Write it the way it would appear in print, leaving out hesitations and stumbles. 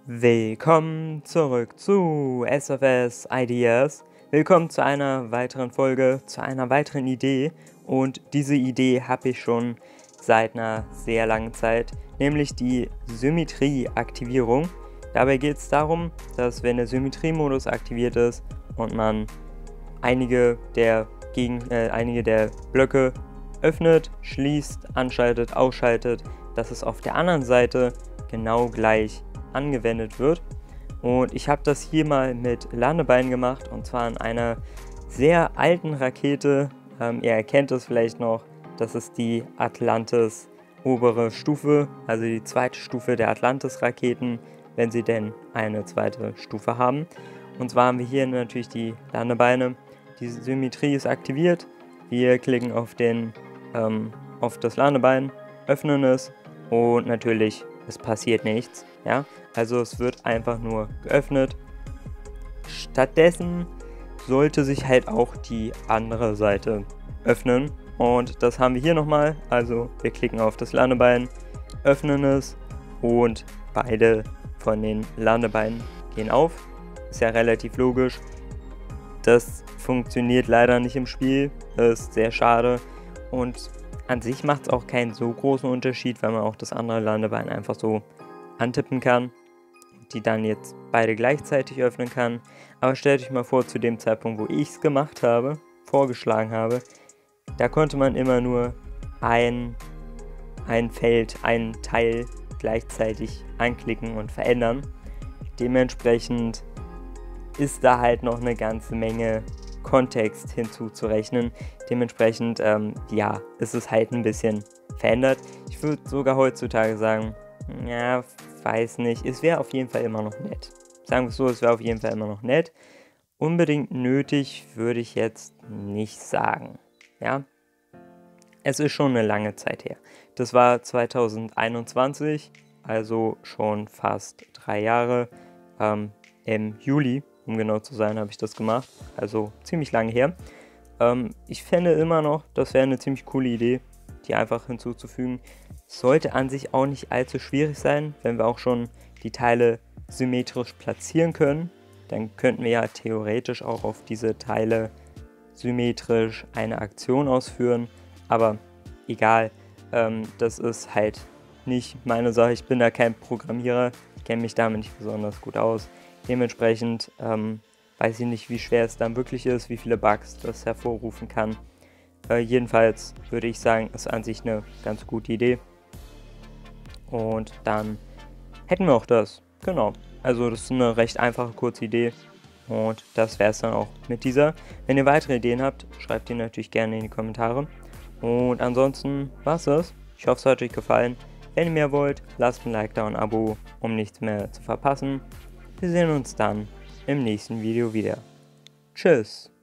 Willkommen zurück zu SFS Ideas. Willkommen zu einer weiteren Folge, zu einer weiteren Idee. Und diese Idee habe ich schon seit einer sehr langen Zeit, nämlich die Symmetrieaktivierung. Dabei geht es darum, dass wenn der Symmetriemodus aktiviert ist und man einige der Blöcke öffnet, schließt, anschaltet, ausschaltet, dass es auf der anderen Seite genau gleich angewendet wird. Und ich habe das hier mal mit Landebeinen gemacht, und zwar an einer sehr alten Rakete. Ihr erkennt es vielleicht noch, das ist die Atlantis obere Stufe, also die zweite Stufe der Atlantis-Raketen, wenn sie denn eine zweite Stufe haben. Und zwar haben wir hier natürlich die Landebeine. Die Symmetrie ist aktiviert. Wir klicken auf das Landebein, öffnen es und natürlich, es passiert nichts. Ja? Also es wird einfach nur geöffnet. Stattdessen sollte sich halt auch die andere Seite öffnen. Und das haben wir hier nochmal. Also wir klicken auf das Landebein, öffnen es und beide von den Landebeinen gehen auf. Ist ja relativ logisch. Das funktioniert leider nicht im Spiel. Das ist sehr schade. Und an sich macht es auch keinen so großen Unterschied, weil man auch das andere Landebein einfach so antippen kann, die dann jetzt beide gleichzeitig öffnen kann. Aber stellt euch mal vor, zu dem Zeitpunkt, wo ich es gemacht habe, vorgeschlagen habe, da konnte man immer nur ein Teil gleichzeitig anklicken und verändern. Dementsprechend ist da halt noch eine ganze Menge Kontext hinzuzurechnen. Dementsprechend, ja, ist es halt ein bisschen verändert. Ich würde sogar heutzutage sagen, ja, weiß nicht, es wäre auf jeden Fall immer noch nett. Sagen wir es so, es wäre auf jeden Fall immer noch nett. Unbedingt nötig würde ich jetzt nicht sagen, ja. Es ist schon eine lange Zeit her. Das war 2021, also schon fast 3 Jahre. Im Juli, um genau zu sein, habe ich das gemacht. Also ziemlich lange her. Ich fände immer noch, das wäre eine ziemlich coole Idee, die einfach hinzuzufügen. Sollte an sich auch nicht allzu schwierig sein, wenn wir auch schon die Teile symmetrisch platzieren können. Dann könnten wir ja theoretisch auch auf diese Teile symmetrisch eine Aktion ausführen. Aber egal, das ist halt nicht meine Sache. Ich bin da kein Programmierer, ich kenne mich damit nicht besonders gut aus. Dementsprechend weiß ich nicht, wie schwer es dann wirklich ist, wie viele Bugs das hervorrufen kann. Jedenfalls würde ich sagen, ist an sich eine ganz gute Idee. Und dann hätten wir auch das. Genau. Also das ist eine recht einfache, kurze Idee. Und das wäre es dann auch mit dieser. Wenn ihr weitere Ideen habt, schreibt die natürlich gerne in die Kommentare. Und ansonsten war es das. Ich hoffe, es hat euch gefallen. Wenn ihr mehr wollt, lasst ein Like da und ein Abo, um nichts mehr zu verpassen. Wir sehen uns dann im nächsten Video wieder. Tschüss!